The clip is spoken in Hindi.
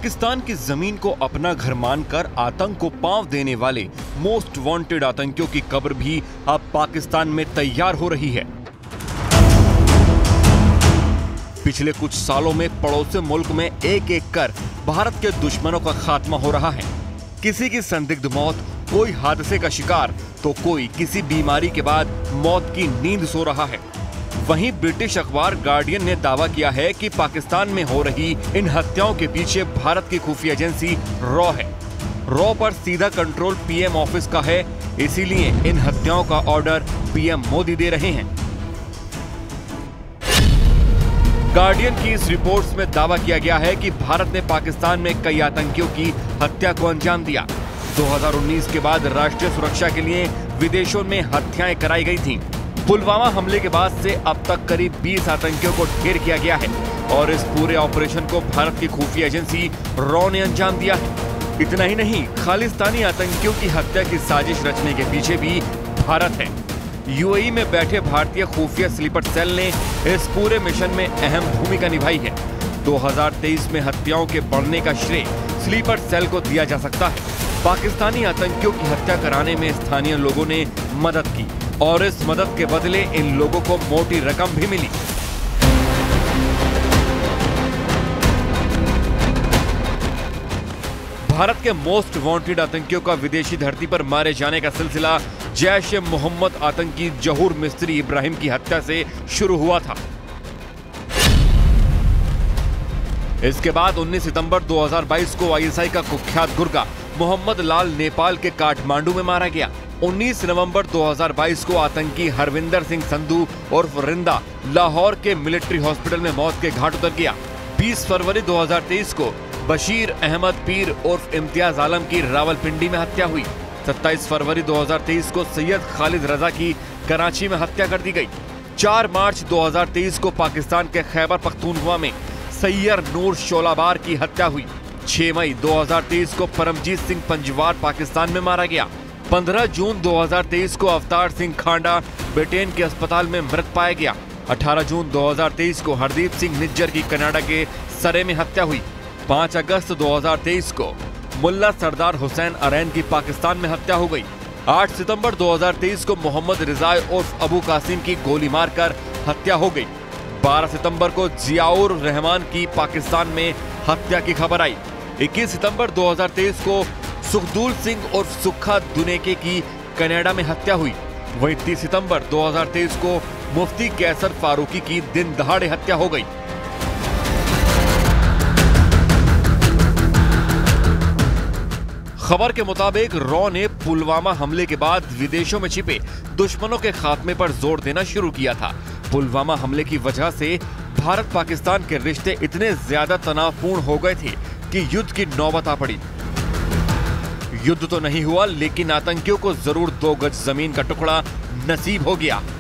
पाकिस्तान की जमीन को अपना घर मानकर आतंक को पांव देने वाले मोस्ट वांटेड आतंकियों की कब्र भी अब पाकिस्तान में तैयार हो रही है। पिछले कुछ सालों में पड़ोसी मुल्क में एक एक कर भारत के दुश्मनों का खात्मा हो रहा है। किसी की संदिग्ध मौत, कोई हादसे का शिकार तो कोई किसी बीमारी के बाद मौत की नींद सो रहा है। वहीं ब्रिटिश अखबार गार्डियन ने दावा किया है कि पाकिस्तान में हो रही इन हत्याओं के पीछे भारत की खुफिया एजेंसी रॉ है। रॉ पर सीधा कंट्रोल पीएम ऑफिस का है, इसीलिए इन हत्याओं का ऑर्डर पीएम मोदी दे रहे हैं। गार्डियन की इस रिपोर्ट्स में दावा किया गया है कि भारत ने पाकिस्तान में कई आतंकियों की हत्या को अंजाम दिया। 2019 के बाद राष्ट्रीय सुरक्षा के लिए विदेशों में हत्याएं कराई गई थीं। पुलवामा हमले के बाद से अब तक करीब 20 आतंकियों को ढेर किया गया है और इस पूरे ऑपरेशन को भारत की खुफिया एजेंसी रॉ ने अंजाम दिया है। इतना ही नहीं, खालिस्तानी आतंकियों की हत्या की साजिश रचने के पीछे भी भारत है। यूएई में बैठे भारतीय खुफिया स्लीपर सेल ने इस पूरे मिशन में अहम भूमिका निभाई है। 2023 में हत्याओं के बढ़ने का श्रेय स्लीपर सेल को दिया जा सकता है। पाकिस्तानी आतंकियों की हत्या कराने में स्थानीय लोगों ने मदद की और इस मदद के बदले इन लोगों को मोटी रकम भी मिली। भारत के मोस्ट वांटेड आतंकियों का विदेशी धरती पर मारे जाने का सिलसिला जैश-ए-मोहम्मद आतंकी जहूर मिस्त्री इब्राहिम की हत्या से शुरू हुआ था। इसके बाद 19 सितंबर 2022 को आईएसआई का कुख्यात गुर्गा मोहम्मद लाल नेपाल के काठमांडू में मारा गया। 19 नवंबर 2022 को आतंकी हरविंदर सिंह संधू उर्फ रिंदा लाहौर के मिलिट्री हॉस्पिटल में मौत के घाट उतर गया। 20 फरवरी 2023 को बशीर अहमद पीर उर्फ इम्तियाज आलम की रावलपिंडी में हत्या हुई। 27 फरवरी 2023 को सैयद खालिद रजा की कराची में हत्या कर दी गई। 4 मार्च 2023 को पाकिस्तान के खैबर पख्तूनख्वा में सैयर नूर शोलाबार की हत्या हुई। 6 मई 2023 को परमजीत सिंह पंजवार पाकिस्तान में मारा गया। 15 जून 2023 को अवतार सिंह खांडा ब्रिटेन के अस्पताल में मृत पाया गया। 18 जून 2023 को हरदीप सिंह निज्जर की कनाडा के सरे में हत्या हुई। 5 अगस्त 2023 को मुल्ला सरदार हुसैन अरैन की पाकिस्तान में हत्या हो गई। 8 सितंबर 2023 को मोहम्मद रिजाई उर्फ अबू कासिम की गोली मारकर हत्या हो गई। 12 सितंबर को जियाउर रहमान की पाकिस्तान में हत्या की खबर आई। 21 सितंबर 2023 को सुखदूल सिंह उर्फ सुखा दुनेके की कनाडा में हत्या हुई। वहीं 30 सितंबर 2023 को मुफ्ती कैसर फारूकी की दिन दहाड़े हत्या हो गई। खबर के मुताबिक रॉ ने पुलवामा हमले के बाद विदेशों में छिपे दुश्मनों के खात्मे पर जोर देना शुरू किया था। पुलवामा हमले की वजह से भारत पाकिस्तान के रिश्ते इतने ज्यादा तनावपूर्ण हो गए थे कि युद्ध की नौबत आ पड़ी। युद्ध तो नहीं हुआ, लेकिन आतंकियों को जरूर 2 गज जमीन का टुकड़ा नसीब हो गया।